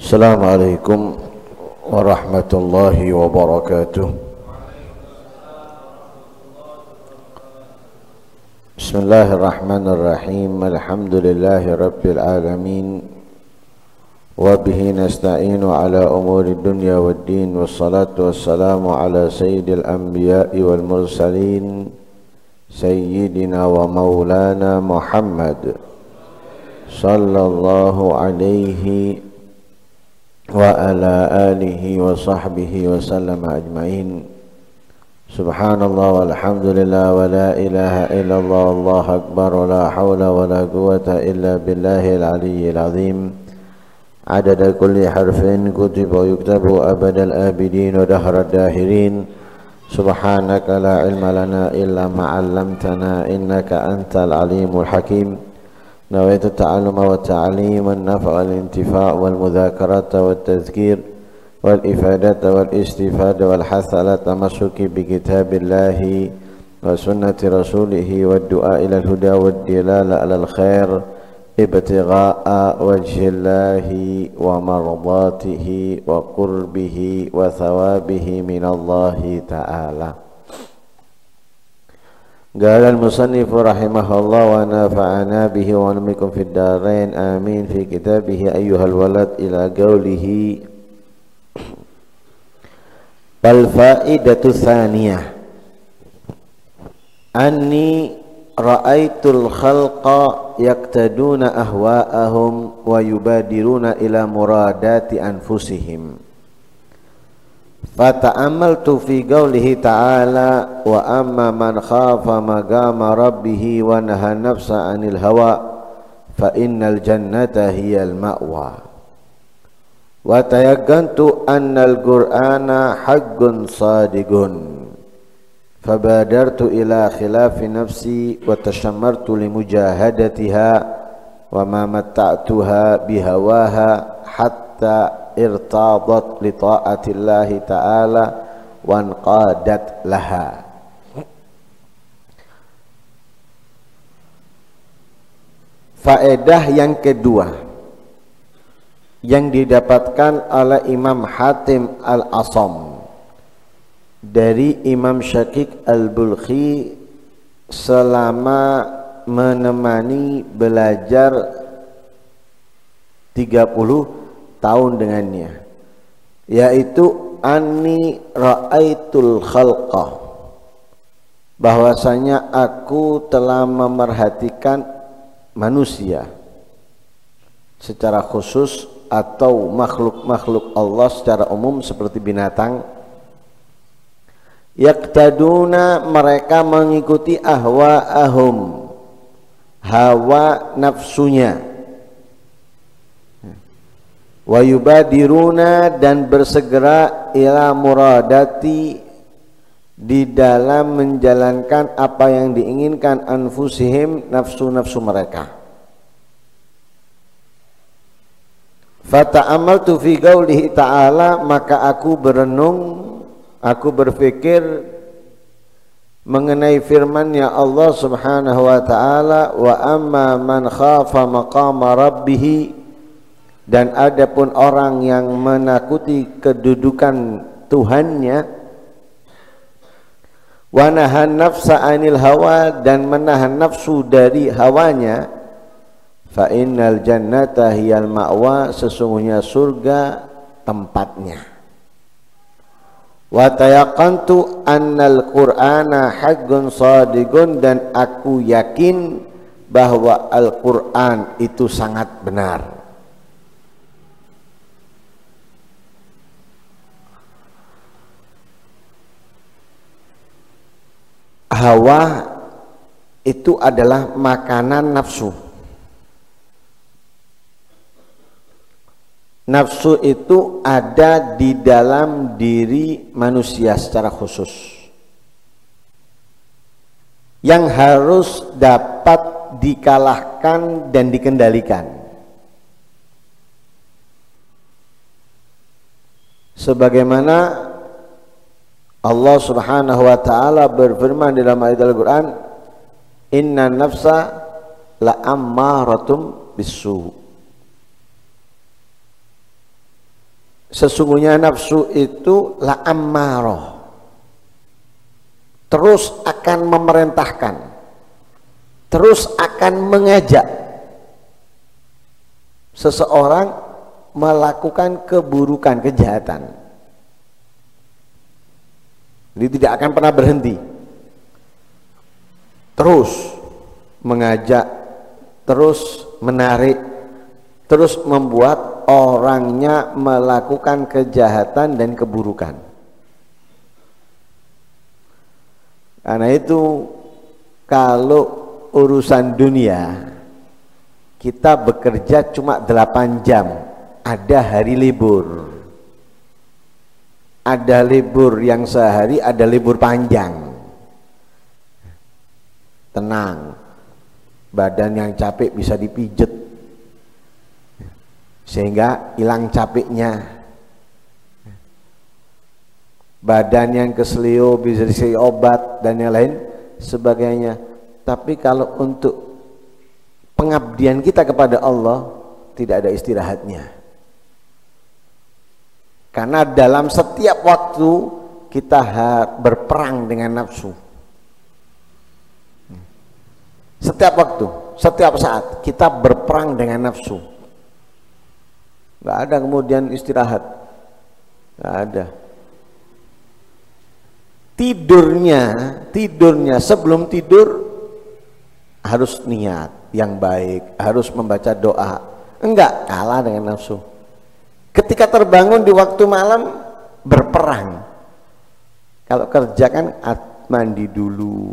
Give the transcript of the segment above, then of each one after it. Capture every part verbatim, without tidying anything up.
Assalamualaikum warahmatullahi wabarakatuh. Bismillahirrahmanirrahim. Alhamdulillahi rabbil alamin. Wa bihi nasta'inu ala umuri dunya waddin. Wassalatu wassalamu ala sayyidil anbiya'i wal mursalin, sayyidina wa maulana Muhammad sallallahu alaihi wa ala alihi wa sahbihi wa sallama ajma'in. Subhanallah walhamdulillah wa la ilaha illallah wallahu akbar wa la hawla wa la quwata illa billahil aliyyil azim. Adada kulli harfin kutiba yuktabu abadal abidin wa dahrad dahirin. Subhanaka la ilma lana illa ma'allamtana innaka antal alimul hakim. نويت التعلم والتعليم والنفع والانتفاع والمذاكرة والتذكير والإفادة والاستفادة والحث على التمسك بكتاب الله وسنة رسوله والدعاء إلى الهدى والدلالة على الخير ابتغاء وجه الله ومرضاته وقربه وثوابه من الله تعالى. قال المصنف رحمه الله ونفعنا به ونمكم في الدارين آمين في كتابه أيها الولد إلى قوله والفائدة الثانية أني رأيت الخلق يقتدون أهواءهم ويبادرون إلى مرادات أنفسهم fata'amaltu fi qawlihi ta'ala wa amma man khafa maqama rabbih wa naha nafsa 'anil hawa fa innal jannata hiyal ma'wa wa tayaqantu annal qur'ana haqqun sadiqun fabadartu ila khilafi nafsi wa tashammartu li mujahadatiha wa ma matta'tuha bihawaha hatta irtadat li ta'atillahi ta'ala wanqadat laha. Faedah yang kedua yang didapatkan oleh Imam Hatim Al-Asam dari Imam Syakik Al-Bulkhi selama menemani belajar tiga puluh tahun dengannya, yaitu anni ra'aitul khalqa, bahwasanya aku telah memerhatikan manusia secara khusus atau makhluk-makhluk Allah secara umum seperti binatang, yaqtaduna, mereka mengikuti ahwa'ahum, hawa nafsunya, wa yubadiruna, dan bersegera ila muradati, di dalam menjalankan apa yang diinginkan anfusihim, nafsu-nafsu mereka. Fata'amaltu fi qaulihi ta'ala, maka aku berenung, aku berpikir mengenai firman-Nya Allah Subhanahu wa taala, wa amma man khafa maqama rabbih, dan adapun orang yang menakuti kedudukan Tuhannya, wa nahan nafsa 'anil hawa, dan menahan nafsu dari hawanya, fa innal jannata hiyal ma'wa, sesungguhnya surga tempatnya. Wa tayaqantu annal qur'ana haqqun shadiqun, dan aku yakin bahwa Al-Qur'an itu sangat benar. Hawa itu adalah makanan nafsu. Nafsu itu ada di dalam diri manusia secara khusus, yang harus dapat dikalahkan dan dikendalikan. Sebagaimana Allah Subhanahu wa taala berfirman dalam ayat Al-Qur'an, inna nafsa la ammaratum bisu. Sesungguhnya nafsu itu la ammaroh, terus akan memerintahkan, terus akan mengajak seseorang melakukan keburukan, kejahatan. Jadi tidak akan pernah berhenti, terus mengajak, terus menarik, terus membuat orangnya melakukan kejahatan dan keburukan. Karena itu kalau urusan dunia kita bekerja cuma delapan jam, ada hari libur. Ada libur yang sehari, ada libur panjang. Tenang, badan yang capek bisa dipijet sehingga hilang capeknya. Badan yang keselio bisa dikasih obat dan yang lain sebagainya. Tapi kalau untuk pengabdian kita kepada Allah tidak ada istirahatnya. Karena dalam setiap waktu kita berperang dengan nafsu. Setiap waktu, setiap saat kita berperang dengan nafsu. Gak ada kemudian istirahat, gak ada. Tidurnya, tidurnya sebelum tidur harus niat yang baik, harus membaca doa. Enggak kalah dengan nafsu. Ketika terbangun di waktu malam berperang. Kalau kerja kan mandi dulu,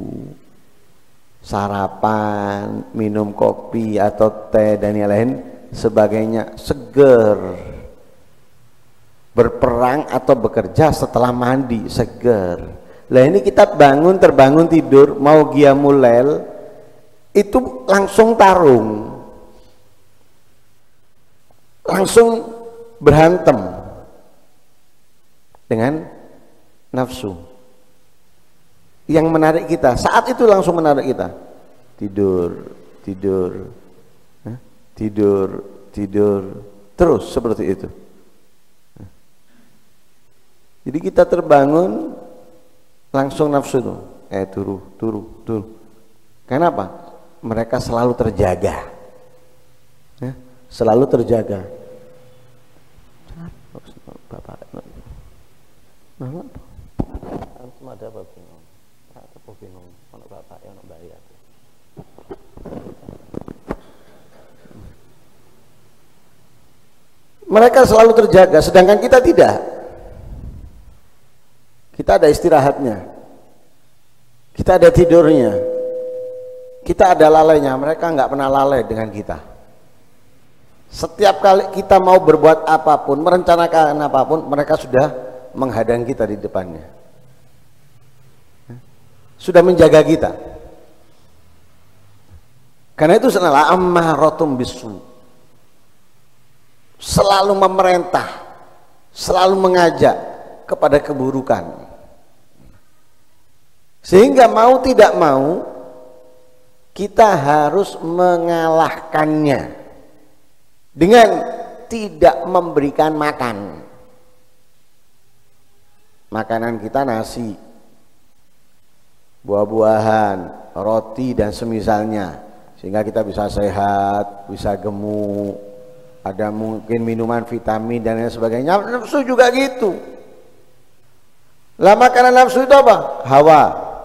sarapan, minum kopi atau teh dan yang lain sebagainya, seger. Berperang atau bekerja setelah mandi, seger. Lah ini kita bangun, terbangun tidur, mau qiyamul lail, itu langsung tarung, langsung berantem dengan nafsu yang menarik kita. Saat itu langsung menarik kita, tidur, tidur, tidur, tidur, terus seperti itu. Jadi kita terbangun langsung nafsu itu, eh turu, turu, turu. Kenapa? Mereka selalu terjaga, ya, selalu terjaga. Bapak, mama, antum ada apa bingung? Ada apa bingung? Anak bapak yang nak bayar. Mereka selalu terjaga, sedangkan kita tidak. Kita ada istirahatnya, kita ada tidurnya, kita ada lalainya. Mereka nggak pernah lalai dengan kita. Setiap kali kita mau berbuat apapun, merencanakan apapun, mereka sudah menghadang kita di depannya, sudah menjaga kita. Karena itu senalah ammarotum bisu, selalu memerintah, selalu mengajak kepada keburukan. Sehingga mau tidak mau kita harus mengalahkannya dengan tidak memberikan makan. Makanan kita nasi, buah-buahan, roti dan semisalnya, sehingga kita bisa sehat, bisa gemuk, ada mungkin minuman vitamin dan lain sebagainya. Nafsu juga gitu. Lah makanan nafsu itu apa? Hawa.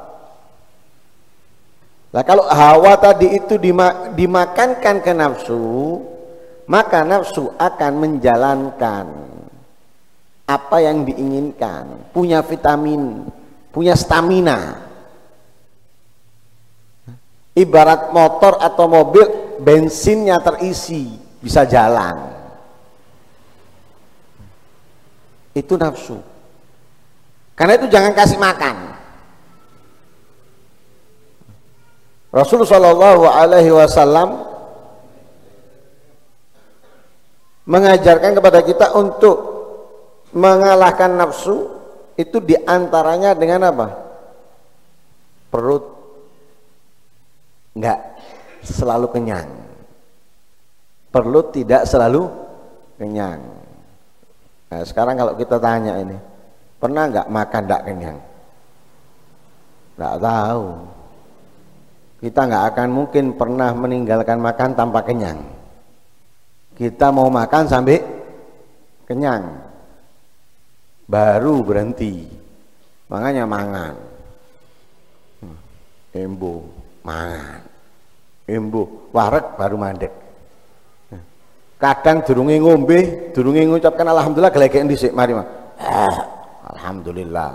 Lah kalau hawa tadi itu dima, dimakankan ke nafsu, maka nafsu akan menjalankan apa yang diinginkan, punya vitamin, punya stamina. Ibarat motor atau mobil, bensinnya terisi, bisa jalan. Itu nafsu. Karena itu jangan kasih makan. Rasulullah Shallallahu Alaihi Wasallam mengajarkan kepada kita untuk mengalahkan nafsu itu diantaranya dengan apa? Perut enggak selalu kenyang, perut tidak selalu kenyang. Nah, sekarang kalau kita tanya ini, pernah nggak makan nggak kenyang? Nggak tahu. Kita nggak akan mungkin pernah meninggalkan makan tanpa kenyang. Kita mau makan sampai kenyang, baru berhenti. Makanya mangan, embo, mangan, embo, wareg baru mandek. Kadang durunge ngombe, durunge ngucapkan alhamdulillah gelegeken dhisik, mari mah. Ah, alhamdulillah.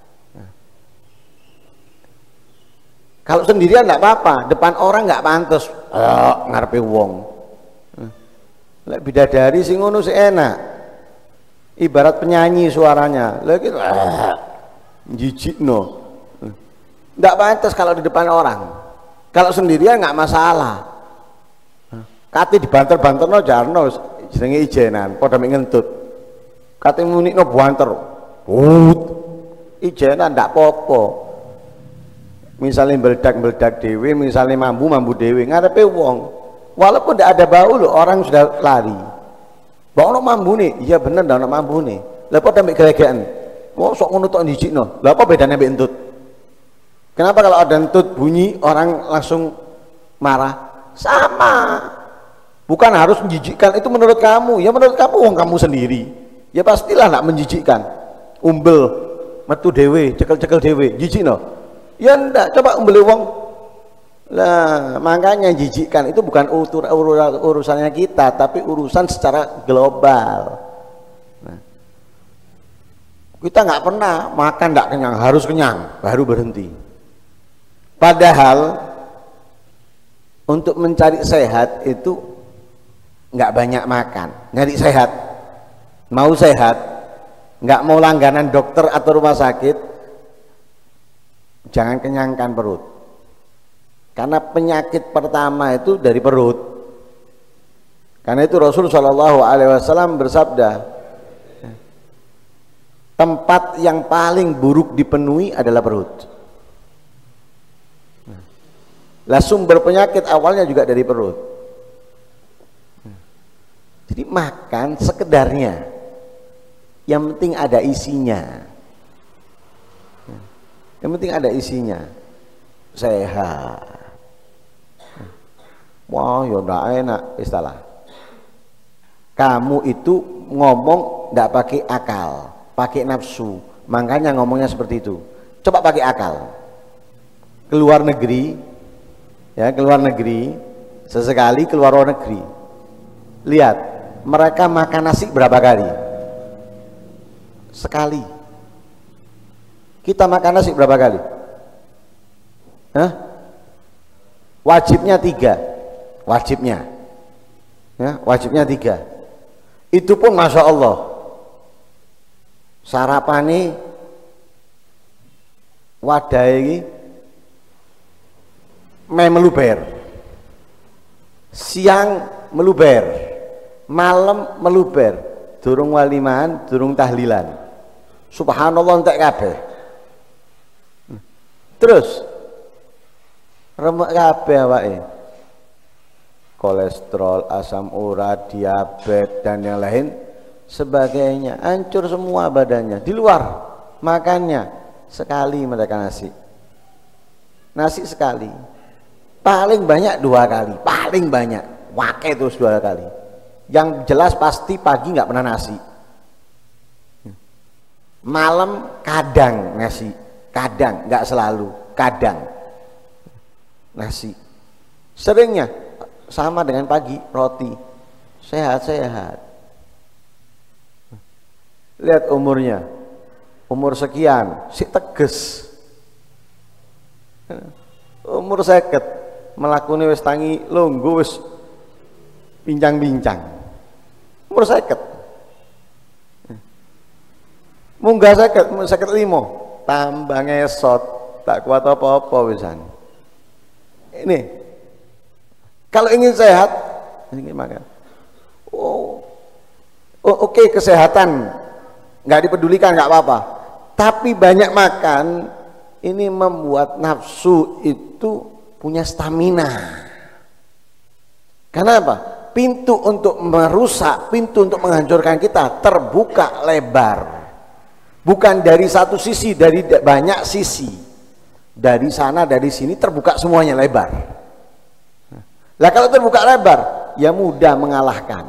Kalau sendirian enggak apa-apa, depan orang enggak pantes. Ah, ngarepe wong. Lek bidadari sing ngono sik enak. Ibarat penyanyi suaranya. Lha iki ah, jijikno. Enggak pantes kalau di depan orang. Kalau sendirian enggak masalah. Kate dibanter-banterno jarno jenenge ijenan padha mek ngentut. Kate munikno banter. Wut. Ijenan ndak apa-apa. Misalnya meledak-meledak dewe, misalnya mambu-mambu dewe ngarepe wong. Walaupun ndak ada bau loh, orang sudah lari. Mbok ono mambu nih, iya bener ndak ono mambu nih. Lah padha mek gelegekan. Wong sok ngono tok njijikno. Lah apa bedane mek entut? Kenapa kalau ada entut bunyi orang langsung marah? Sama. Bukan harus menjijikkan, itu menurut kamu. Ya menurut kamu, wong kamu sendiri. Ya pastilah nak menjijikkan. Umbel, metu dewe, cekel-cekel dewe, jijik no. Ya ndak, coba umbel wong. Lah, makanya jijikkan itu bukan utur, ur, urusannya kita, tapi urusan secara global. Nah, kita nggak pernah makan nggak kenyang, harus kenyang, baru berhenti. Padahal untuk mencari sehat itu nggak banyak makan, nyari sehat, mau sehat, nggak mau langganan dokter atau rumah sakit, jangan kenyangkan perut, karena penyakit pertama itu dari perut. Karena itu Rasul Shallallahu Alaihi Wasallam bersabda, tempat yang paling buruk dipenuhi adalah perut. Lah sumber penyakit awalnya juga dari perut. Jadi makan sekedarnya, yang penting ada isinya. Yang penting ada isinya, sehat. Wah, ya ndak enak istilah. Kamu itu ngomong ndak pakai akal, pakai nafsu. Makanya ngomongnya seperti itu. Coba pakai akal. Keluar negeri, ya keluar negeri, sesekali keluar luar negeri. Lihat, mereka makan nasi berapa kali? Sekali. Kita makan nasi berapa kali? Hah? Wajibnya tiga. Wajibnya, ya, wajibnya tiga. Itu pun masya Allah. Sarapane wadah ini meh meluber, siang meluber, malam meluber, durung waliman, durung tahlilan. Subhanallah entek kabeh. Terus remek kabeh awake. Kolesterol, asam urat, diabetes dan yang lain sebagainya, hancur semua badannya. Di luar makannya sekali mereka nasi. Nasi sekali. Paling banyak dua kali, paling banyak. Wake terus dua kali. Yang jelas pasti pagi nggak pernah nasi. Malam kadang nasi, kadang, nggak selalu, kadang nasi. Seringnya sama dengan pagi roti, sehat-sehat. Lihat umurnya, umur sekian, si teges. Umur seket, melakuni wis tangi longgo wis bincang-bincang. Umur seket. Munggah seket, seket limo, tambah ngesot, tak kuat apa-apa wisan. Ini kalau ingin sehat, ingin makan. Oh, oh oke okay, kesehatan nggak dipedulikan nggak apa-apa. Tapi banyak makan ini membuat nafsu itu punya stamina. Karena apa? pintu untuk merusak, pintu untuk menghancurkan kita terbuka lebar. Bukan dari satu sisi, dari banyak sisi. Dari sana, dari sini terbuka semuanya lebar. Lah kalau terbuka lebar, ya mudah mengalahkan.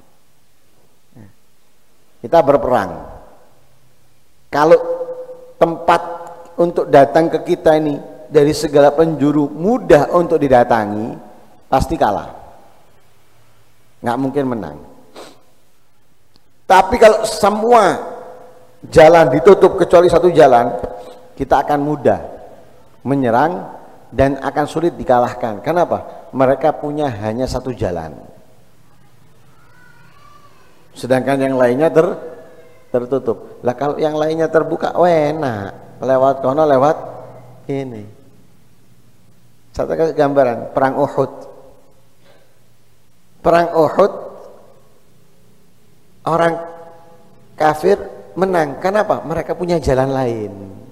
Kita berperang. Kalau tempat untuk datang ke kita ini dari segala penjuru mudah untuk didatangi, pasti kalah. Nggak mungkin menang. Tapi kalau semua jalan ditutup kecuali satu jalan, kita akan mudah menyerang dan akan sulit dikalahkan. Kenapa? Mereka punya hanya satu jalan, sedangkan yang lainnya ter, tertutup. Lah kalau yang lainnya terbuka, wah enak, lewat kono lewat ini. Saya kasih gambaran perang Uhud. Perang Uhud orang kafir menang. Kenapa? Mereka punya jalan lain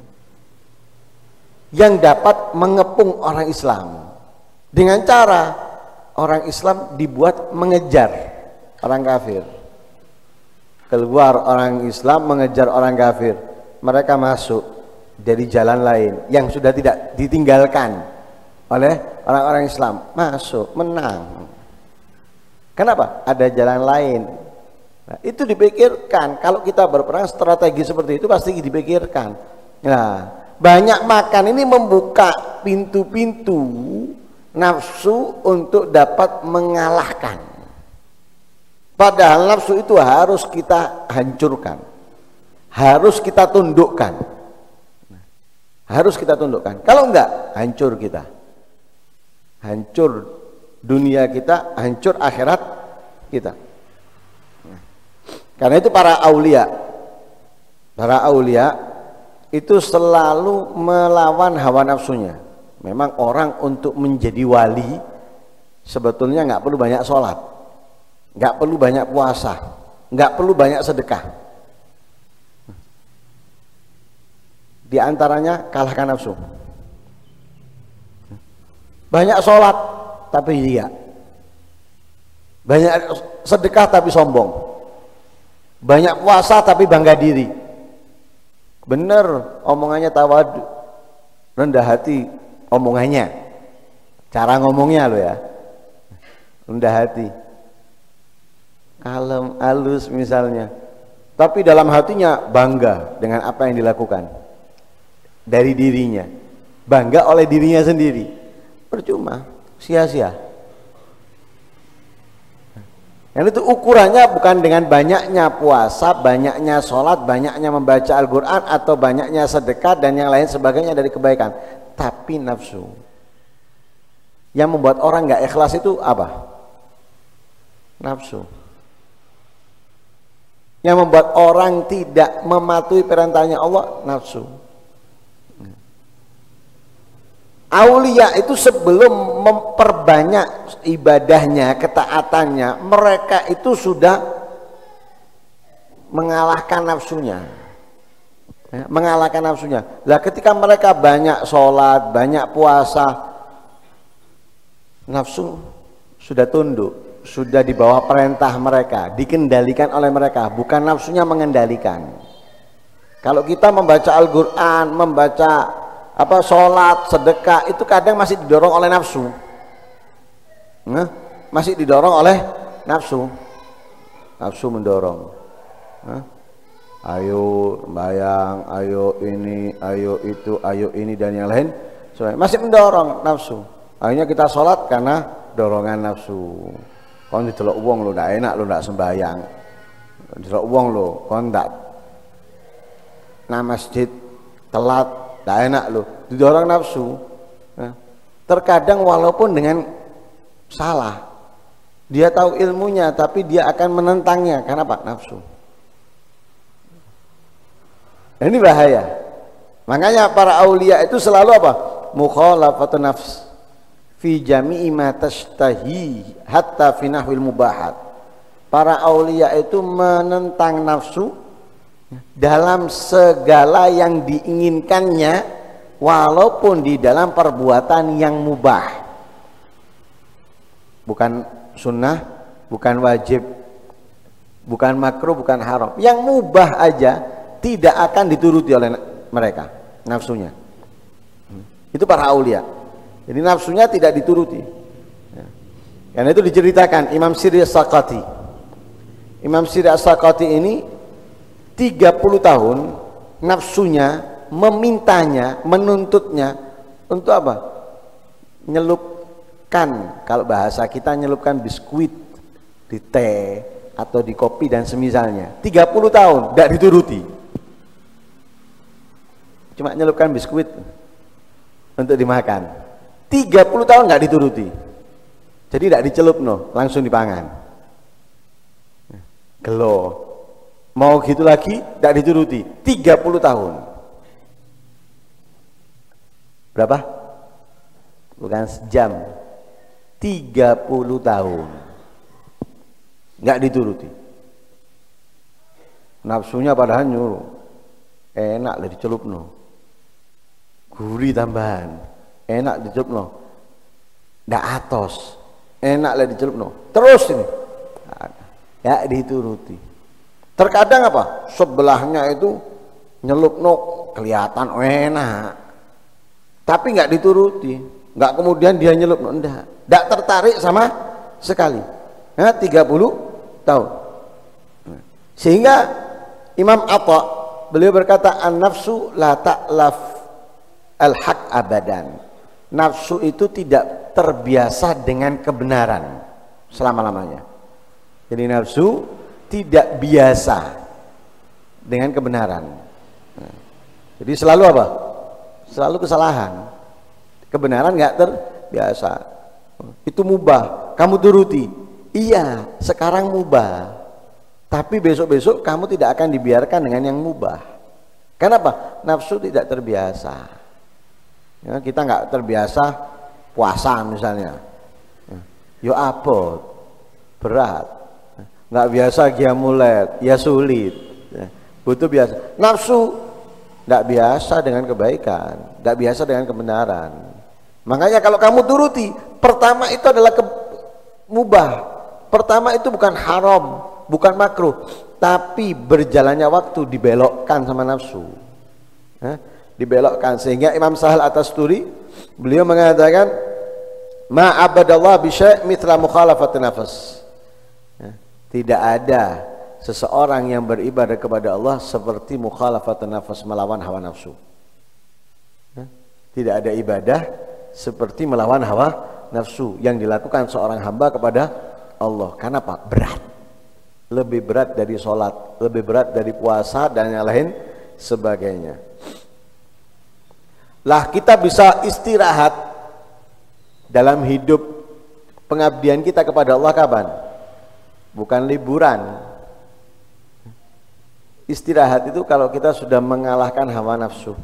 yang dapat mengepung orang Islam. Dengan cara orang Islam dibuat mengejar orang kafir. Keluar orang Islam mengejar orang kafir. Mereka masuk dari jalan lain yang sudah tidak ditinggalkan oleh orang-orang Islam. Masuk, menang. Kenapa? Ada jalan lain. Nah, itu dipikirkan. Kalau kita berperang strategi seperti itu pasti dipikirkan. Nah, banyak makan ini membuka pintu-pintu nafsu untuk dapat mengalahkan. Padahal nafsu itu harus kita hancurkan, harus kita tundukkan, harus kita tundukkan. Kalau enggak, hancur kita, hancur dunia kita, hancur akhirat kita. Karena itu para aulia, para aulia itu selalu melawan hawa nafsunya. Memang orang untuk menjadi wali sebetulnya nggak perlu banyak sholat, nggak perlu banyak puasa, nggak perlu banyak sedekah. Di antaranya kalahkan nafsu. Banyak sholat tapi iya, banyak sedekah tapi sombong. Banyak puasa tapi bangga diri. Bener omongannya tawadu, rendah hati omongannya, cara ngomongnya lo ya, rendah hati, kalem, halus misalnya, tapi dalam hatinya bangga dengan apa yang dilakukan dari dirinya, bangga oleh dirinya sendiri. Percuma, sia-sia. Dan itu ukurannya bukan dengan banyaknya puasa, banyaknya sholat, banyaknya membaca Al-Quran atau banyaknya sedekah dan yang lain sebagainya dari kebaikan, tapi nafsu. Yang membuat orang nggak ikhlas itu apa? Nafsu. Yang membuat orang tidak mematuhi perintahnya Allah, nafsu. Aulia itu sebelum memperbanyak ibadahnya, ketaatannya, mereka itu sudah mengalahkan nafsunya, ya, mengalahkan nafsunya. Lah ketika mereka banyak sholat, banyak puasa, nafsu sudah tunduk, sudah di bawah perintah mereka, dikendalikan oleh mereka, bukan nafsunya mengendalikan. Kalau kita membaca Al-Quran, membaca apa sholat, sedekah, itu kadang masih didorong oleh nafsu, nah, masih didorong oleh nafsu, nafsu mendorong, nah, ayo bayang, ayo ini, ayo itu, ayo ini dan yang lain, so, masih mendorong nafsu. Akhirnya kita sholat karena dorongan nafsu. Kau didelok uang lo, ndak enak lo, ndak sembayang, didelok uang lo, kau ndak nah masjid telat, tidak enak loh, didorong nafsu. Nah, terkadang walaupun dengan salah, dia tahu ilmunya tapi dia akan menentangnya. Karena apa? Nafsu. Ini bahaya. Makanya para aulia itu selalu apa? Mukhalafatun nafs fi jami'i ma tashtahi hatta fi nahwil mubahat. Para aulia itu menentang nafsu dalam segala yang diinginkannya, walaupun di dalam perbuatan yang mubah, bukan sunnah, bukan wajib, bukan makruh, bukan haram. Yang mubah aja tidak akan dituruti oleh mereka nafsunya. Itu para aulia. Jadi nafsunya tidak dituruti. Karena itu diceritakan Imam Siri As-Saqati. Imam Siri As-Saqati ini tiga puluh tahun nafsunya memintanya, menuntutnya untuk apa? Nyelupkan, kalau bahasa kita nyelupkan biskuit di teh atau di kopi dan semisalnya. tiga puluh tahun tidak dituruti. Cuma nyelupkan biskuit untuk dimakan. tiga puluh tahun nggak dituruti. Jadi tidak dicelup no, langsung dipangan. Gelo. Mau gitu lagi tidak dituruti. tiga puluh tahun. Berapa? Bukan sejam. tiga puluh tahun. Nggak dituruti. Nafsunya padahal nyuruh. Enak lah dicelup no. Gurih tambahan. Enak dicelup no. Nggak atos. Enak lah dicelup no. Terus ini. Ya dituruti. Terkadang apa? Sebelahnya itu nyelup no kelihatan enak. Tapi nggak dituruti. Nggak kemudian dia nyelup no. Enggak. Nggak tertarik sama sekali. Nah, tiga puluh tahun. Sehingga Imam Atha beliau berkata an-nafsu la ta'laf al-haq abadan. Nafsu itu tidak terbiasa dengan kebenaran selama-lamanya. Jadi nafsu tidak biasa dengan kebenaran. Nah, jadi selalu apa? Selalu kesalahan. Kebenaran nggak terbiasa. Itu mubah, kamu turuti. Iya, sekarang mubah. Tapi besok-besok kamu tidak akan dibiarkan dengan yang mubah. Kenapa? Nafsu tidak terbiasa. Ya, kita nggak terbiasa puasa misalnya. Ya abot, berat. Nggak biasa qiyamul, ya sulit. Ya, butuh biasa. Nafsu nggak biasa dengan kebaikan, nggak biasa dengan kebenaran. Makanya kalau kamu turuti, pertama itu adalah ke, mubah. Pertama itu bukan haram, bukan makruh, tapi berjalannya waktu dibelokkan sama nafsu. Ya, dibelokkan sehingga Imam Sahal At-Tasturi beliau mengatakan ma abadallah bi syai' mithla mukhalafati nafas. Ya, tidak ada seseorang yang beribadah kepada Allah seperti mukhalafati nafas, melawan hawa nafsu. Ya, tidak ada ibadah seperti melawan hawa nafsu yang dilakukan seorang hamba kepada Allah. Karena apa? Berat. Lebih berat dari sholat, lebih berat dari puasa dan yang lain sebagainya. Lah kita bisa istirahat dalam hidup pengabdian kita kepada Allah kapan? Bukan liburan. Istirahat itu kalau kita sudah mengalahkan hawa nafsu,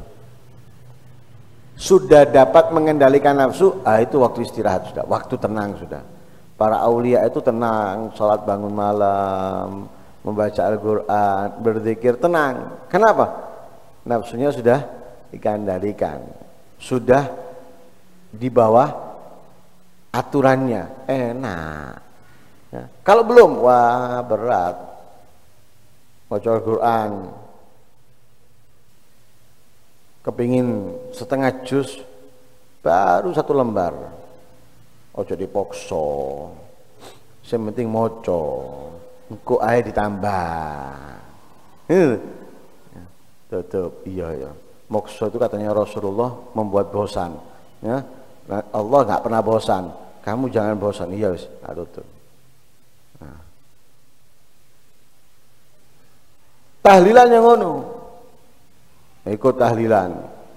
sudah dapat mengendalikan nafsu, ah itu waktu istirahat sudah, waktu tenang sudah. Para aulia itu tenang, sholat bangun malam, membaca Al-Quran, berzikir, tenang. Kenapa? Nafsunya sudah dikendalikan, sudah di bawah aturannya, enak. Ya. Kalau belum, wah berat. Baca Al-Quran, kepingin setengah juz, baru satu lembar. Ojo dipokso, yang penting moco, engko ae ditambah. Ya. Tutup, iya ya. Mokso itu katanya Rasulullah membuat bosan. Ya, Allah nggak pernah bosan. Kamu jangan bosan. Iya wis, tutup. Nah. Tahlilan yang ngono, ikut tahlilan.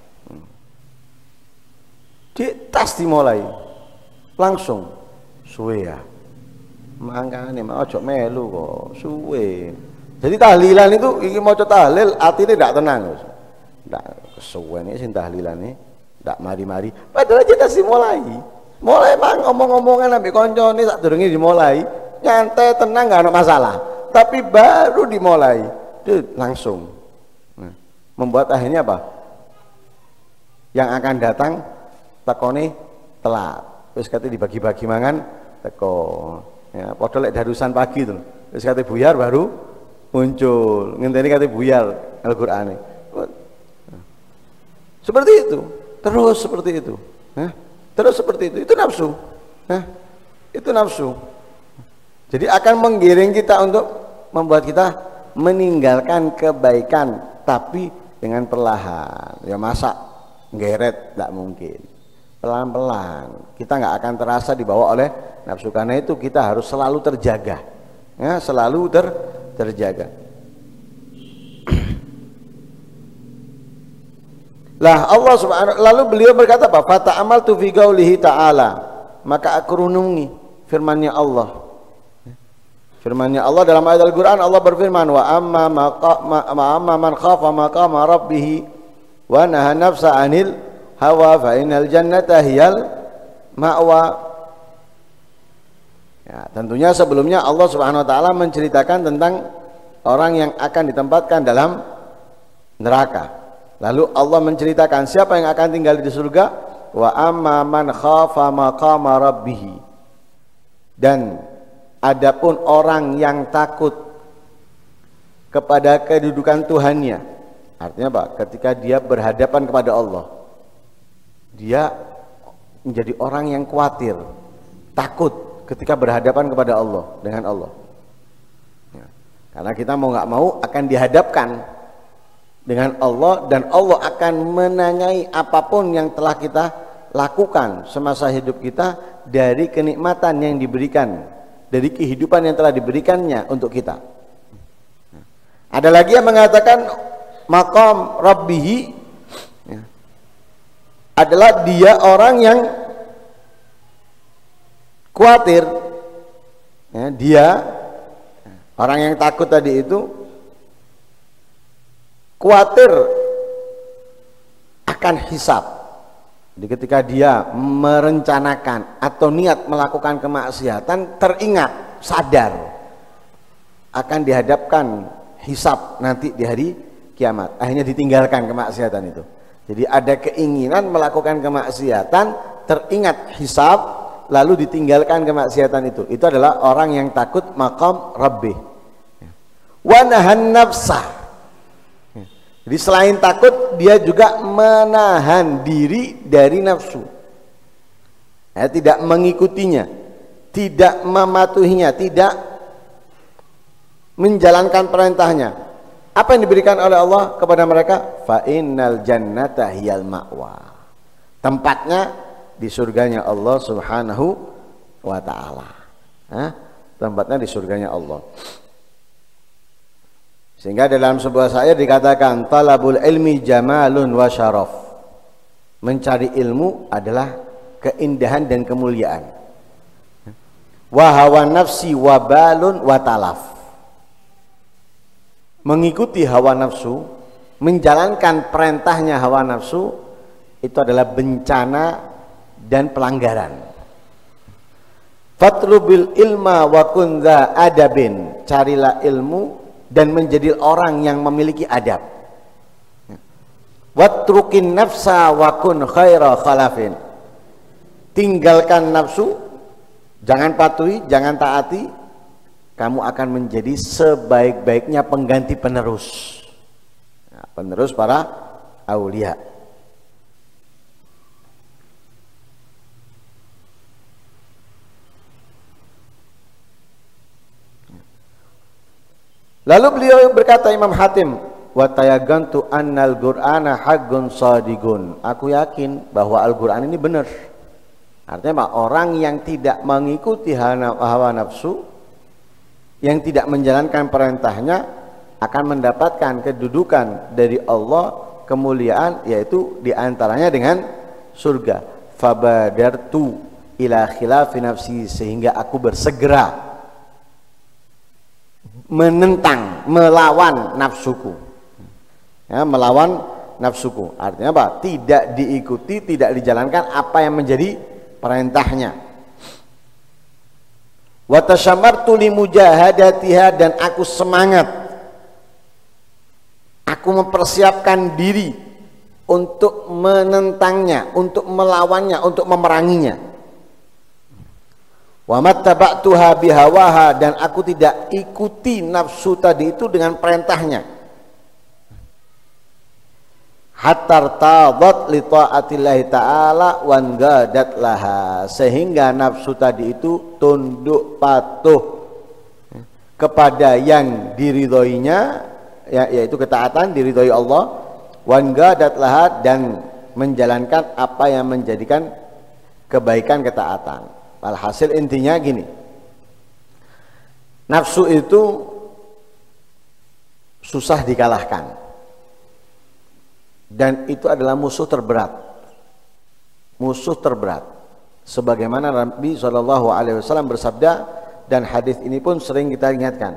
Di tas dimulai, langsung suwe ya. Mangkane mau ojo melu kok, suwe. Jadi tahlilan itu iki maca tahlil, atine ndak tenang. Ndak kesuwen iki sing tahlilan iki ndak mari-mari. Padahal kita sih mulai. Mulai mang ngomong-ngomongan ambek koncone sadurunge dimulai, nyantai tenang enggak ada masalah. Tapi baru dimulai, itu langsung. Nah, membuat akhirnya apa? Yang akan datang takone telat. Terus kata dibagi-bagi mangan teko. Ya, padha lek darusan pagi itu. Wis kate buyar baru muncul. Ngenteni kate buyar Al-Qur'ane. Seperti itu. Terus seperti itu. Hah? Terus seperti itu. Itu nafsu. Hah? Itu nafsu. Jadi akan menggiring kita untuk membuat kita meninggalkan kebaikan, tapi dengan perlahan. Ya masa ngeret tidak mungkin. Pelan-pelan. Kita nggak akan terasa dibawa oleh nafsu, karena itu kita harus selalu terjaga. Ya, selalu ter terjaga. Lah Allah Subhanahu, lalu beliau berkata apa? Fata amal tu fi qaulihi ta'ala, maka aku renungi firman-Nya Allah. Firman-Nya Allah dalam ayat Al-Qur'an, Allah berfirman, wa amma ma amma man khafa maqama rabbih wa naha nafsa 'anil hawa fa innal jannata hiyal ma'wa. Ya, tentunya sebelumnya Allah Subhanahu wa taala menceritakan tentang orang yang akan ditempatkan dalam neraka. Lalu Allah menceritakan siapa yang akan tinggal di surga, wa amma man khafa maqama rabbih. Dan adapun orang yang takut kepada kedudukan Tuhannya. Artinya apa? Ketika dia berhadapan kepada Allah, dia menjadi orang yang khawatir, takut ketika berhadapan kepada Allah, dengan Allah. Ya. Karena kita mau nggak mau akan dihadapkan dengan Allah, dan Allah akan menanyai apapun yang telah kita lakukan semasa hidup kita dari kenikmatan yang diberikan, dari kehidupan yang telah diberikannya untuk kita. Ada lagi yang mengatakan maqam rabbihi, ya, adalah dia orang yang khawatir, ya, dia orang yang takut tadi itu khawatir akan hisab. Jadi ketika dia merencanakan atau niat melakukan kemaksiatan, teringat, sadar akan dihadapkan hisab nanti di hari kiamat, akhirnya ditinggalkan kemaksiatan itu. Jadi ada keinginan melakukan kemaksiatan, teringat hisab, lalu ditinggalkan kemaksiatan itu. Itu adalah orang yang takut maqam rabbih. Wa nahan nafsah. Jadi selain takut, dia juga menahan diri dari nafsu. Ya, tidak mengikutinya, tidak mematuhinya, tidak menjalankan perintahnya. Apa yang diberikan oleh Allah kepada mereka? Fa innal jannata hiyal ma'wa. Tempatnya di surganya Allah Subhanahu wa ta'ala. Tempatnya di surganya Allah. Sehingga dalam sebuah syair dikatakan talabul ilmi jamalun wa syaraf. Mencari ilmu adalah keindahan dan kemuliaan. Wa hawa nafsi wa balun wa talaf. Mengikuti hawa nafsu, menjalankan perintahnya hawa nafsu, itu adalah bencana dan pelanggaran. Fatlubil ilma wa kunza adabin. Carilah ilmu dan menjadi orang yang memiliki adab. Watrukin nafsa wa kun khaira khalafin. Tinggalkan nafsu, jangan patuhi, jangan taati, kamu akan menjadi sebaik-baiknya pengganti penerus. Nah, penerus para aulia. Lalu beliau berkata, Imam Hatim, wa tayagantu annal Qur'ana haqqun shadiqun. Aku yakin bahwa Al-Qur'an ini benar. Artinya apa? Orang yang tidak mengikuti hawa nafsu, yang tidak menjalankan perintahnya, akan mendapatkan kedudukan dari Allah, kemuliaan, yaitu diantaranya dengan surga. Fabadartu ila khilafi nafsi, sehingga aku bersegera menentang, melawan nafsuku. Ya, melawan nafsuku. Artinya apa? Tidak diikuti, tidak dijalankan apa yang menjadi perintahnya. Wa tashammartu li mujahadatiha, dan aku semangat, aku mempersiapkan diri untuk menentangnya, untuk melawannya, untuk memeranginya. Wa mattaba'tuha bihawaha, dan aku tidak ikuti nafsu tadi itu dengan perintahnya. Hatta tadat li taatillahi ta'ala wan gadat laha, sehingga nafsu tadi itu tunduk patuh kepada yang diridhoinya, ya, yaitu ketaatan, diridhoi Allah, wan gadat laha, dan menjalankan apa yang menjadikan kebaikan, ketaatan. Alhasil intinya gini, nafsu itu susah dikalahkan, dan itu adalah musuh terberat, musuh terberat. Sebagaimana Nabi shallallahu alaihi wasallam bersabda, dan hadis ini pun sering kita ingatkan,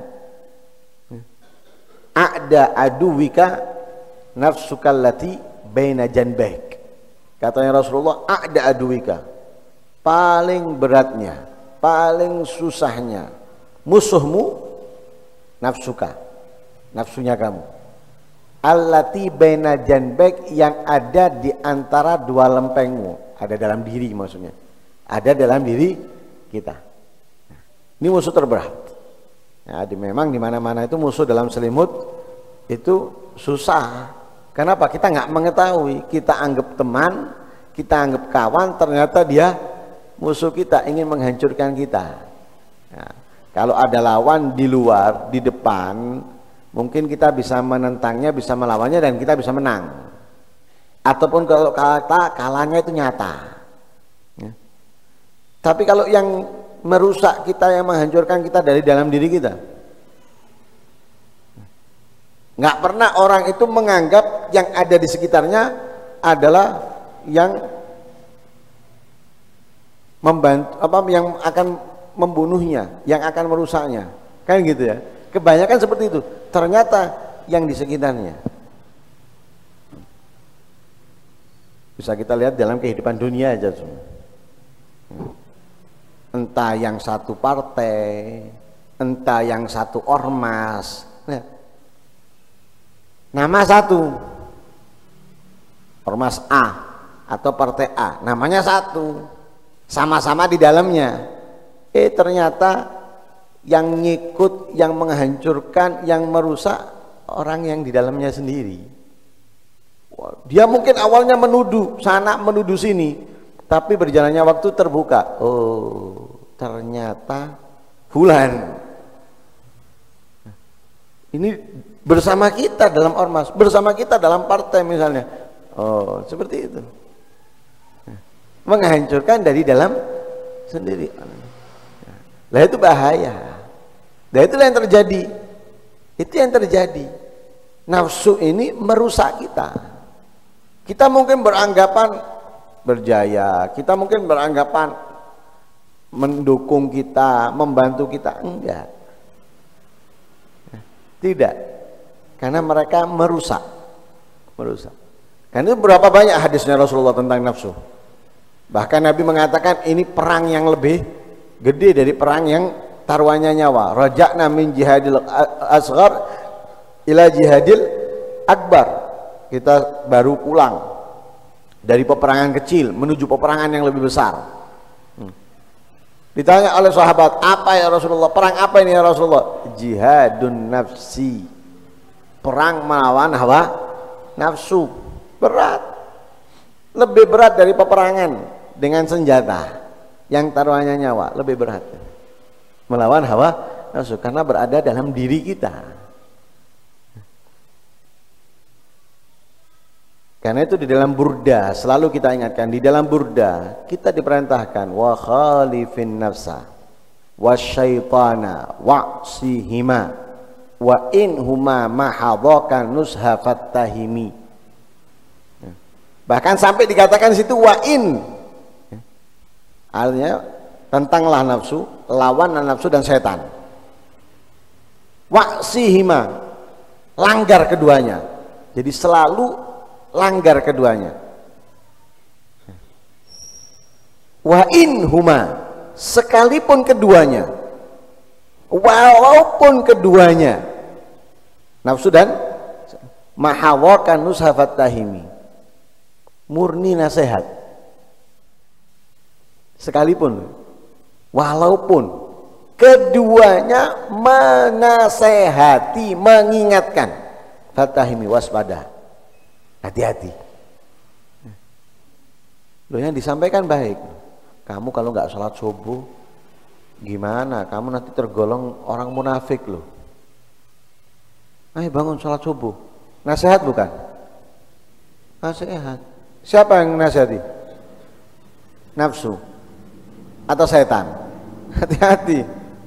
a'da aduwika nafsukallati baina janbaik. Katanya Rasulullah, a'da aduwika, paling beratnya, paling susahnya musuhmu nafsuka, nafsunya kamu. Allati baina janbek, yang ada di antara dua lempengmu, ada dalam diri, maksudnya ada dalam diri kita. Ini musuh terberat. Ya, memang di mana-mana itu musuh dalam selimut itu susah. Kenapa? Kita nggak mengetahui. Kita anggap teman, kita anggap kawan, ternyata dia musuh kita, ingin menghancurkan kita. Ya, kalau ada lawan di luar, di depan, mungkin kita bisa menentangnya, bisa melawannya, dan kita bisa menang. Ataupun kalau kata kalahnya itu nyata. Ya. Tapi kalau yang merusak kita, yang menghancurkan kita dari dalam diri kita, nggak pernah orang itu menganggap yang ada di sekitarnya adalah yang membantu, apa, yang akan membunuhnya, yang akan merusaknya, kan gitu ya. Kebanyakan seperti itu. Ternyata yang di sekitarnya. Bisa kita lihat dalam kehidupan dunia aja semua. Entah yang satu partai, entah yang satu ormas. Nah, nama satu, ormas A atau partai A, namanya satu, sama-sama di dalamnya. Eh ternyata yang ngikut, yang menghancurkan, yang merusak orang yang di dalamnya sendiri. Dia mungkin awalnya menuduh sana, menuduh sini, tapi berjalannya waktu terbuka, oh ternyata fulan ini bersama kita dalam ormas, bersama kita dalam partai misalnya. Oh seperti itu, menghancurkan dari dalam sendiri. Lah itu bahaya. Nah itulah yang terjadi. Itu yang terjadi. Nafsu ini merusak kita. Kita mungkin beranggapan berjaya, kita mungkin beranggapan mendukung kita, membantu kita. Enggak. Tidak. Karena mereka merusak. Merusak. Karena itu berapa banyak hadisnya Rasulullah tentang nafsu. Bahkan Nabi mengatakan ini perang yang lebih gede dari perang yang taruhannya nyawa. Raja'na min jihadil asghar ila jihadil akbar. Kita baru pulang dari peperangan kecil menuju peperangan yang lebih besar. Hmm. Ditanya oleh sahabat, apa ya Rasulullah? Perang apa ini ya Rasulullah? Jihadun nafsi. Perang melawan hawa nafsu. Berat. Lebih berat dari peperangan dengan senjata yang taruhannya nyawa, lebih berat melawan hawa nafsu, karena berada dalam diri kita. Karena itu di dalam Burda selalu kita ingatkan, di dalam Burda kita diperintahkan wa khalifin nafsa wasyaitana wa'sihima wa in huma mahadhakan nusha fattahimi. Bahkan sampai dikatakan situ wa in, artinya tentanglah nafsu, lawan nafsu dan setan. Wa'sihima, langgar keduanya. Jadi selalu langgar keduanya. Wa in huma, sekalipun keduanya, walaupun keduanya, nafsu dan mahawakan nusafat tahimi, murni nasihat, sekalipun walaupun keduanya menasehati, mengingatkan, fatahimi, waspada, hati-hati. Loh, yang disampaikan baik. Kamu kalau nggak sholat subuh gimana? Kamu nanti tergolong orang munafik loh. Ayo bangun sholat subuh. Nasihat bukan? Nasihat. Siapa yang nasihati? Nafsu atau setan? Hati-hati.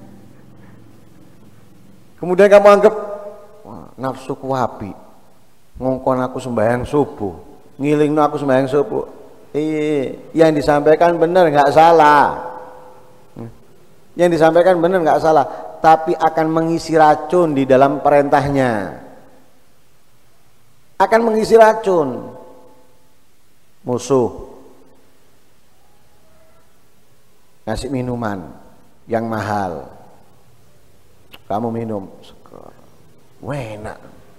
Kemudian kamu anggap, wah, nafsu ku api, ngongkon aku sembahyang subuh, ngilingno aku sembahyang subuh. Iya, yang disampaikan benar, nggak salah. Yang disampaikan benar, nggak salah, tapi akan mengisi racun di dalam perintahnya. Akan mengisi racun. Musuh ngasih minuman yang mahal, kamu minum, enak,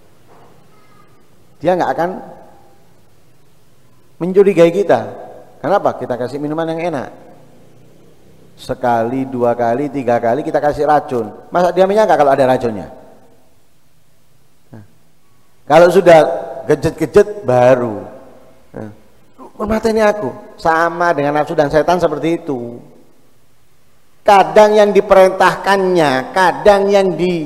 dia nggak akan mencurigai kita. Kenapa? Kita kasih minuman yang enak. Sekali, dua kali, tiga kali kita kasih racun, masa dia menyangka kalau ada racunnya? Nah, kalau sudah gejet-gejet baru, nah, mateni aku. Sama dengan nafsu dan setan seperti itu. Kadang yang diperintahkannya, kadang yang di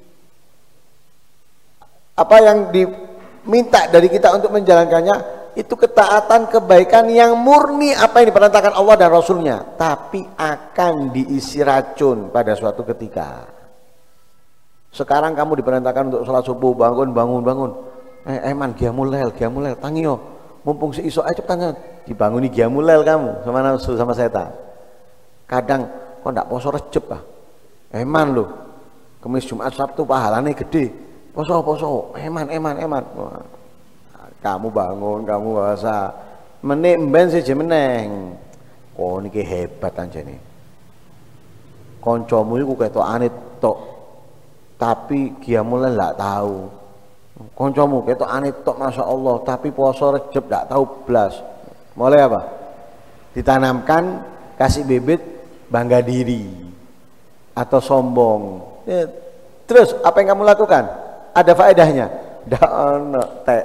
apa yang diminta dari kita untuk menjalankannya itu ketaatan, kebaikan yang murni apa yang diperintahkan Allah dan Rasulnya, tapi akan diisi racun pada suatu ketika. Sekarang kamu diperintahkan untuk sholat subuh, bangun, bangun, bangun. Eh, eman, giamulel, giamulel, tangio. Mumpung si iso aja tangan dibanguni giamulel kamu sama nafsu sama setan. Kadang kok ndak poso Rejeb ah. Eman loh. Kamis Jumat Sabtu pahalane gede. Poso poso, eman eman eman. Wah, kamu bangun, kamu puasa. Meneh mben siji meneng. Oh niki hebat anjene. Kancamu iku ketokane tok. Tapi giamulel ndak tahu. Koncomu ketok aneh tok masya Allah, tapi poso Rejeb gak tahu blas. Mulai apa? Ditanamkan, kasih bibit bangga diri atau sombong. Ya, terus apa yang kamu lakukan? Ada faedahnya? Ndak ono tek.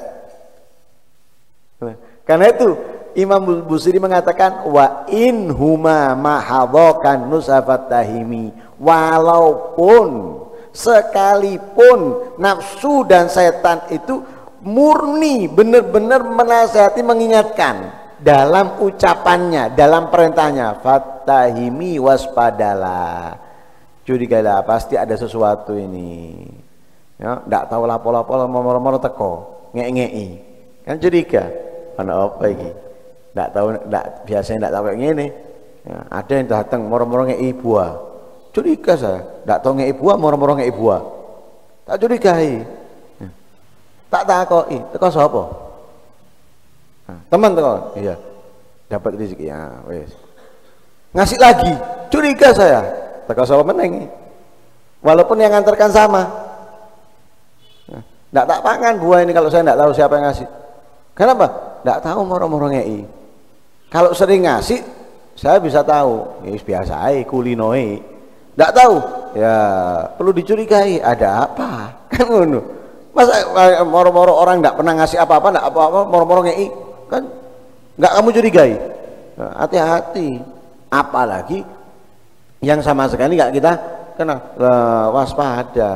Karena itu Imam Busiri mengatakan wa in huma mahadhakan nusafat tahimi, walaupun sekalipun nafsu dan setan itu murni benar-benar menasihati, mengingatkan dalam ucapannya, dalam perintahnya, fatahimi, waspadalah, curigailah, pasti ada sesuatu ini ya, ndak tahu lapo-lapo moro-moro teko ngek-ngeki kan curiga, ana apa iki, ndak tahu, ndak biasanya ndak tahu kayak ngene ya, ada yang datang moro-moro ngeki buah, curiga saya, ndak tahu ngeki buah, moro-moro ngeki buah, tak curigai, tak takoki, teko sapa? Nah, teman teko, iya, dapat rezeki ya, wes, ngasih lagi, curiga saya, teko sapa meneng, walaupun yang ngantarkan sama, nah, ndak tak pangan buah ini kalau saya ndak tahu siapa yang ngasih, kenapa? Ndak tahu moro-moro ngeki, kalau sering ngasih, saya bisa tahu, ya biasa aja kulinoe. Nggak tahu, ya perlu dicurigai, ada apa? Kan ngono. Masa moro-moro orang nggak pernah ngasih apa-apa, nggak apa-apa, moro-moro ngei, kan nggak kamu curigai? Hati-hati. Apalagi yang sama sekali nggak kita kena waspada.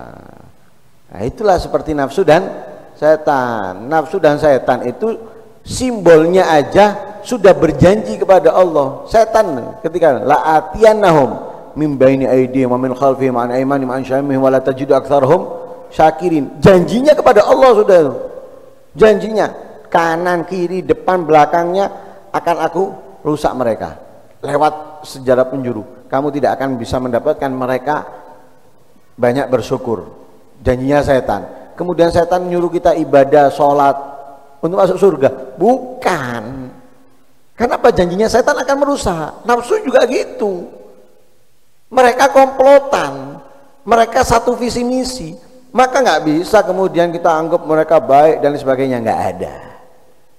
Nah, itulah seperti nafsu dan setan. Nafsu dan setan itu simbolnya aja sudah berjanji kepada Allah. Setan ketika la'atiyannahum min baini aydihim wa min khalfihim an aymanihim an syamihim wa la tajidu aktsarahum syakirin. Janjinya kepada Allah sudah. Janjinya kanan kiri depan belakangnya akan aku rusak mereka lewat sejarah penjuru. Kamu tidak akan bisa mendapatkan mereka banyak bersyukur. Janjinya setan. Kemudian setan nyuruh kita ibadah, sholat untuk masuk surga. Bukan. Kenapa? Janjinya setan akan merusak. Nafsu juga gitu. Mereka komplotan, mereka satu visi misi, maka nggak bisa kemudian kita anggap mereka baik dan sebagainya, nggak ada,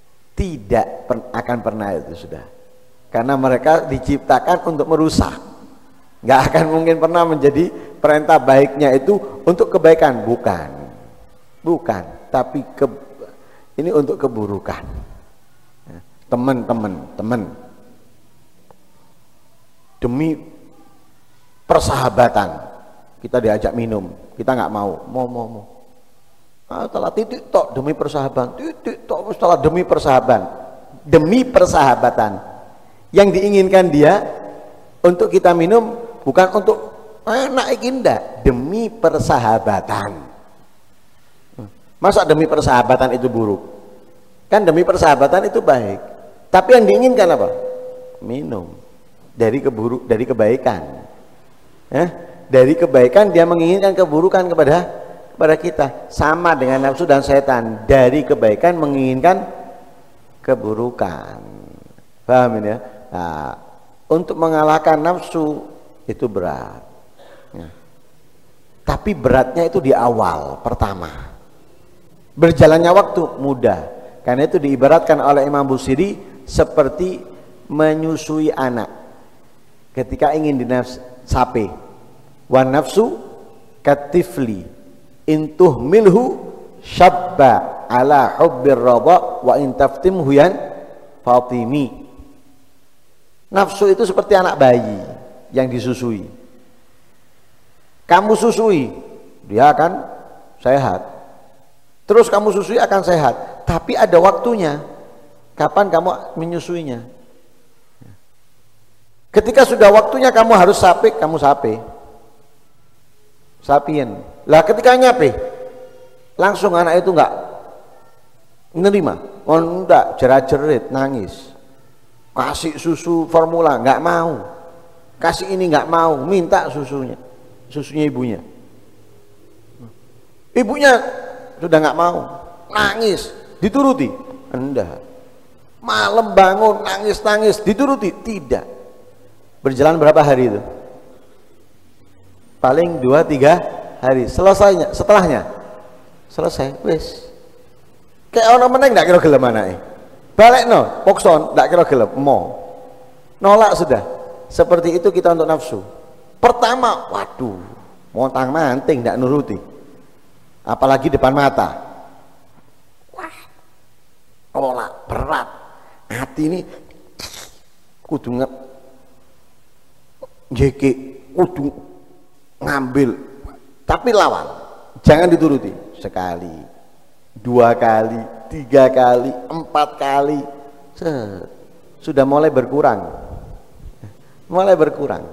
tidak per, akan pernah itu sudah, karena mereka diciptakan untuk merusak, nggak akan mungkin pernah menjadi perintah baiknya itu untuk kebaikan, bukan, bukan, tapi ke, ini untuk keburukan. Teman-teman, teman, demi persahabatan kita diajak minum, kita nggak mau, mau, mau, mau. Ah, setelah titik tok demi persahabatan, titik tok setelah demi persahabatan, demi persahabatan. Yang diinginkan dia untuk kita minum bukan untuk enak indah, demi persahabatan. Masa demi persahabatan itu buruk? Kan demi persahabatan itu baik. Tapi yang diinginkan apa? Minum dari keburuk, dari kebaikan. Eh? Dari kebaikan dia menginginkan keburukan kepada kepada kita, sama dengan nafsu dan setan. Dari kebaikan menginginkan keburukan. Paham ini ya? Nah, untuk mengalahkan nafsu itu berat. Ya. Tapi beratnya itu di awal pertama. Berjalannya waktu mudah. Karena itu diibaratkan oleh Imam Busiri seperti menyusui anak. Ketika ingin dinasape, wa nafsu katifli intuh milhu syabba ala hubbir radha wa intaftimhu yan fatimi. Nafsu itu seperti anak bayi yang disusui. Kamu susui, dia akan sehat. Terus kamu susui akan sehat. Tapi ada waktunya. Kapan kamu menyusuinya? Ketika sudah waktunya kamu harus sape, kamu sape. Sapien. Lah ketika nyape, langsung anak itu enggak menerima. Oh enggak, jerat-jerit, nangis. Kasih susu formula, enggak mau. Kasih ini enggak mau, minta susunya. Susunya ibunya. Ibunya sudah enggak mau, nangis, dituruti. Enggak. Malam bangun nangis-nangis, dituruti? Tidak. Berjalan berapa hari itu? Paling dua tiga hari. Selesainya, setelahnya selesai, wes. Kayak orang meneng nggak kira gelem anake. Balik no, pokson nggak kira gelem, mau nolak sudah. Seperti itu kita untuk nafsu. Pertama, waduh, montang manting nggak nuruti. Apalagi depan mata. Wah, nolak berat. Hati ini kudu nge jeki, kudu ngambil, tapi lawan, jangan dituruti. Sekali, dua kali, tiga kali, empat kali, set, sudah mulai berkurang, mulai berkurang.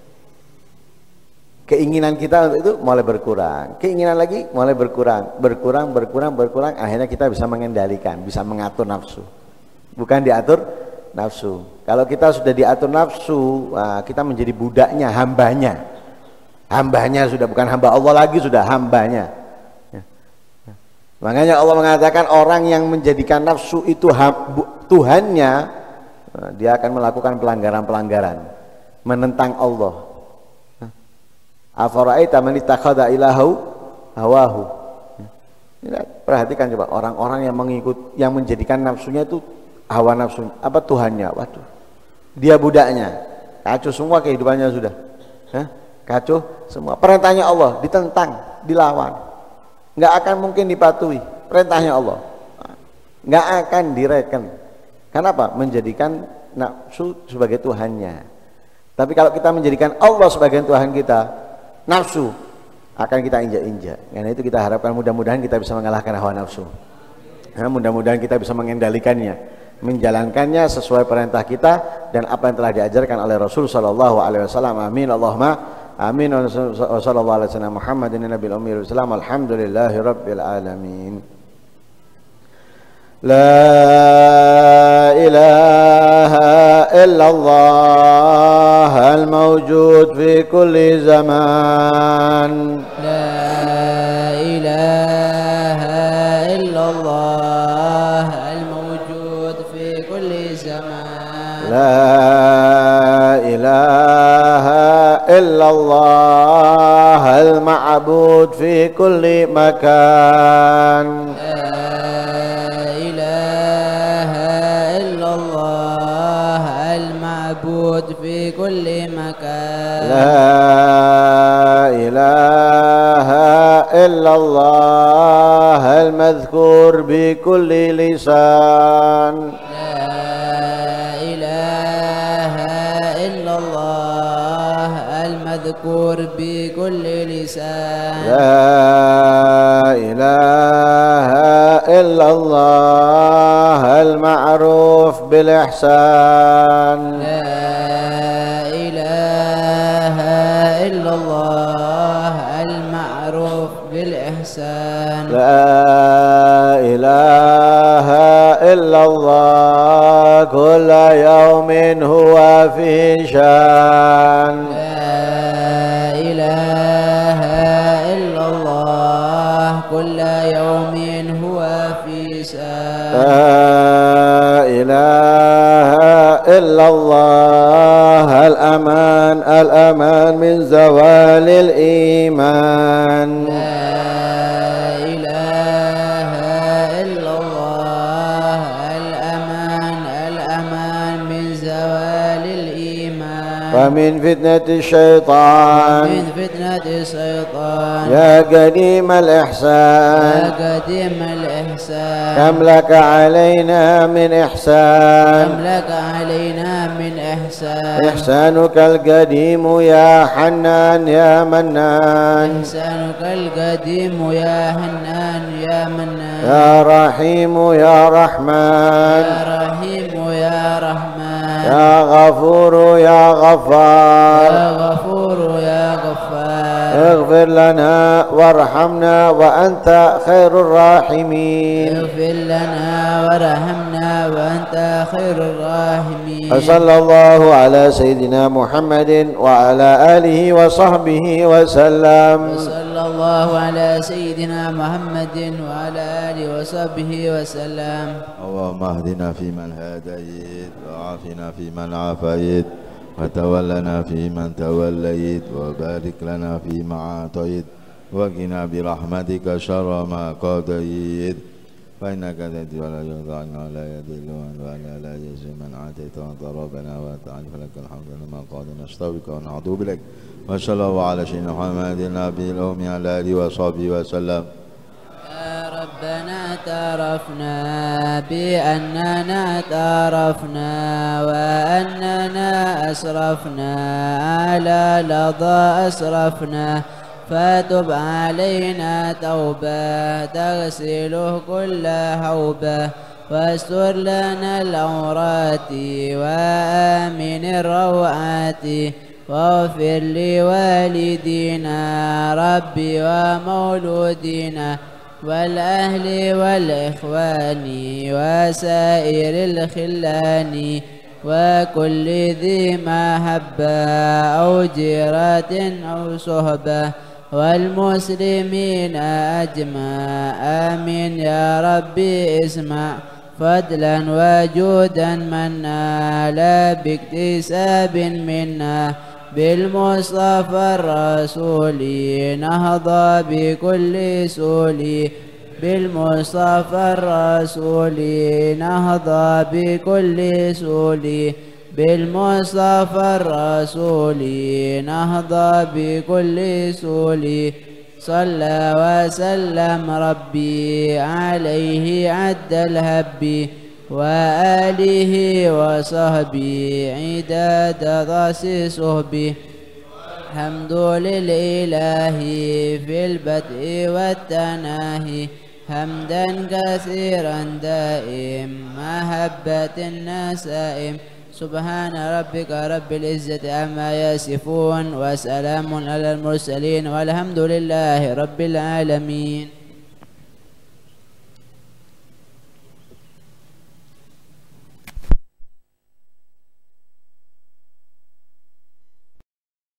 Keinginan kita untuk itu mulai berkurang, keinginan lagi mulai berkurang, berkurang, berkurang, berkurang. Akhirnya kita bisa mengendalikan, bisa mengatur nafsu, bukan diatur nafsu. Kalau kita sudah diatur nafsu, kita menjadi budaknya, hambanya. Hambanya sudah bukan hamba Allah lagi, sudah hambanya. Makanya Allah mengatakan orang yang menjadikan nafsu itu Tuhannya, dia akan melakukan pelanggaran-pelanggaran, menentang Allah. Afara'aita man ittakhadha ilahahu hawahu. Perhatikan coba orang-orang yang mengikut, yang menjadikan nafsunya itu hawa nafsu, apa Tuhannya. Waduh, dia budaknya, kacau semua kehidupannya sudah. Hah? Kacau semua. Perintahnya Allah ditentang, dilawan, nggak akan mungkin dipatuhi. Perintahnya Allah nggak akan direken. Kenapa? Menjadikan nafsu sebagai Tuhannya. Tapi kalau kita menjadikan Allah sebagai Tuhan kita, nafsu akan kita injak-injak. Karena itu kita harapkan mudah-mudahan kita bisa mengalahkan hawa nafsu. Nah, mudah-mudahan kita bisa mengendalikannya, menjalankannya sesuai perintah kita dan apa yang telah diajarkan oleh Rasul sallallahu alaihi wasallam. Amin Allahumma amin. Wa sallallahu alaihi wasallam Muhammadin nabiyil ummi wa sallam. Alhamdulillahi rabbil alamin. La ilaha illallah al-mawjud fi kulli zaman. La ilaha illallah al-mawjud fi kulli zaman. La ilaha illallah al-ma'bud fi kulli makan. La ilaha illallah المعبود في كل مكان. لا إله إلا الله المذكور بكل لسان. لا إله إلا الله المذكور بكل لسان. لا إله إلا الله المعروف بالإحسان. لا إله إلا الله المعروف بالإحسان. لا إله إلا الله كل يوم هو في شان. لا إله إلا الله كل يوم هو في شان. لا إله إلا الله الأمان الأمان من زوال الإيمان. لا إله إلا الله الأمان الأمان من زوال الإيمان. ومن فتنة الشيطان من فتنة الشيطان. يا قديم الإحسان يا قديم الإحسان. كم لك علينا من إحسان. كم لك علينا من إحسان. إحسانك القديم يا حنان يا منان. إحسانك القديم يا حنان يا منان. يا رحيم يا رحمن. يا رحيم يا رحمن. يا غفور يا غفار. يا غفور يا غفار. اغفر لنا وارحمنا وأنت خير الراحمين. اغفر لنا وارحمنا وأنت خير الراحمين. وصلى الله على سيدنا محمد وعلى آله وصحبه وسلم. وصلى الله على سيدنا محمد وعلى آله وصحبه وسلم. اللهم اهدنا فيمن هديت وعافنا فيمن عافيت وتولنا فيمن توليت وبارك لنا فيما أعطيت وقنا برحمتك شر ما قضيت فإنك تهدي ولا يقضى عنا ولا يضل ولا لا يجزي من عاديت وأنت ربنا وتعالى فلك الحمد لما قاد نشتبك ونعوذ بك وصلى الله على سيدنا محمد النبي الأمي على آله وصحبه وسلم. يا ربنا اعترفنا بأننا اعترفنا وأننا أسرفنا على لظى أسرفنا فتب علينا توبة تغسله كل هوبة واستر لنا العورات وآمن الروعات واغفر لوالدينا ربي ومولودينا والأهل والإخوان وسائر الخلان وكل ذي محبة أو جيرة أو صحبة والمسلمين أجمع آمين يا ربي اسمع فضلا وجودا منا لا باكتساب منا بالمصطفى الرسول نهضى بكل سولي بالمصطفى الرسول نهضى بكل سولي بالمصطفى الرسول نهضى بكل سولي صلى وسلم ربي عليه عد الهب وآله وصحبه عداد ضاس صحبه الحمد للإله في البدء والتناهي حمدا كثيرا دائم محبة النسائم سبحان ربك رب العزة عما يصفون وسلام على المرسلين والحمد لله رب العالمين.